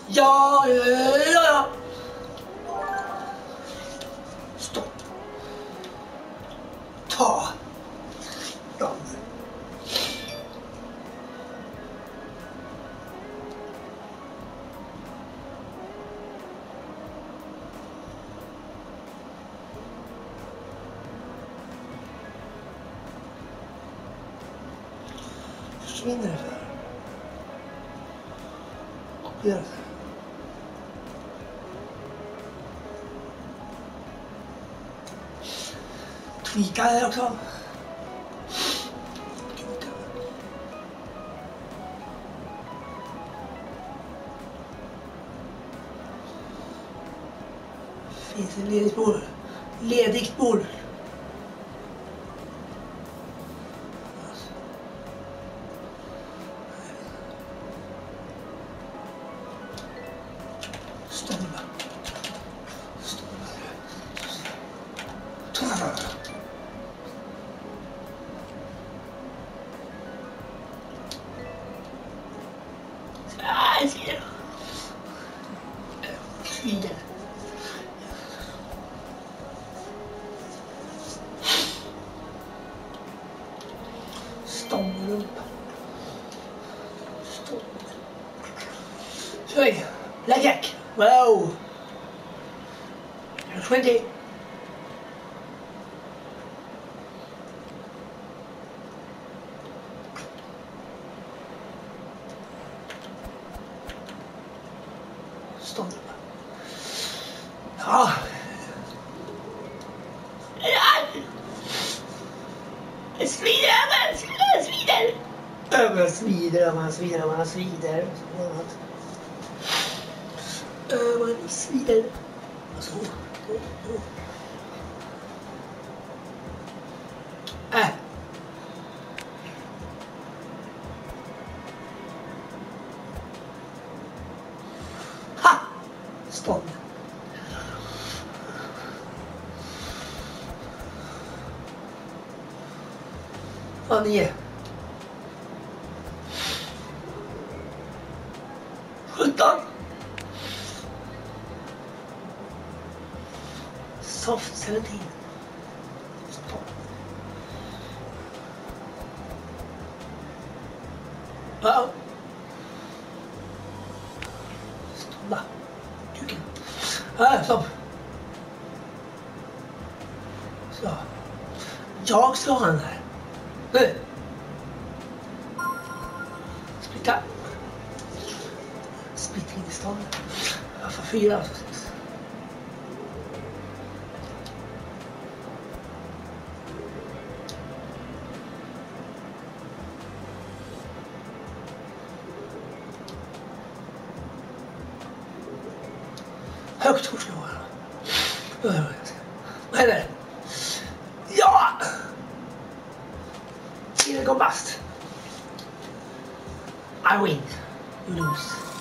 Ja. Stopp. Ta dem. Försvinner det för? Kopiera det. Tweaka det också. Finns det ledigt bord? Ledigt bord. Stolpa. Sweden. Stången upp. Sorry. Blackjack. Wow. 20. Stången. Ja. Svider. Över svider. Så. Ha! Stånd. Ja, 9. 17. Soft 17. Stopp. Uh-oh. Stoppa. Kuken. Stopp. Så. Jag ska ha den här. Nu. Splitta. Splittring i stånd. Jag får 4 och 6. Högt kort ska vara. Vad är det? Ja! Tiden går bast. I win. You lose.